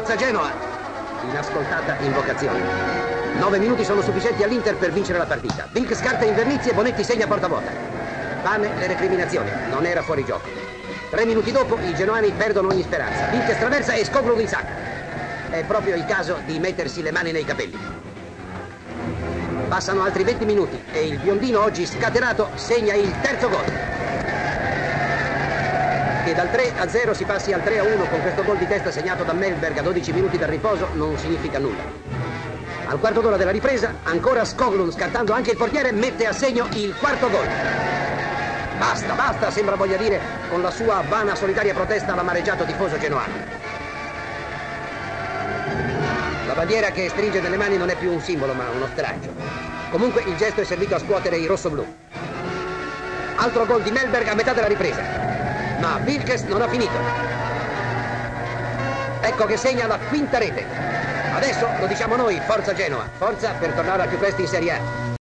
Forza Genoa! Inascoltata invocazione. 9 minuti sono sufficienti all'Inter per vincere la partita. Vink scarta Invernizzi e Bonetti segna a porta vuota. Vane le recriminazioni, non era fuori gioco. 3 minuti dopo i genoani perdono ogni speranza. Vink straversa e Skoglund insacca. È proprio il caso di mettersi le mani nei capelli. Passano altri 20 minuti e il biondino, oggi scatenato, segna il terzo gol. Che dal 3-0 si passi al 3-1 con questo gol di testa segnato da Mellberg a 12 minuti dal riposo non significa nulla. Al quarto d'ora della ripresa, ancora Skoglund, scartando anche il portiere, mette a segno il quarto gol. Basta, basta, sembra voglia dire con la sua vana solitaria protesta all'amareggiato tifoso genoano. La bandiera che stringe nelle mani non è più un simbolo, ma uno straccio. Comunque il gesto è servito a scuotere i rossoblù. Altro gol di Mellberg a metà della ripresa. Ma Wilkes non ha finito. Ecco che segna la quinta rete. Adesso lo diciamo noi, forza Genoa. Forza per tornare al più presto in Serie A.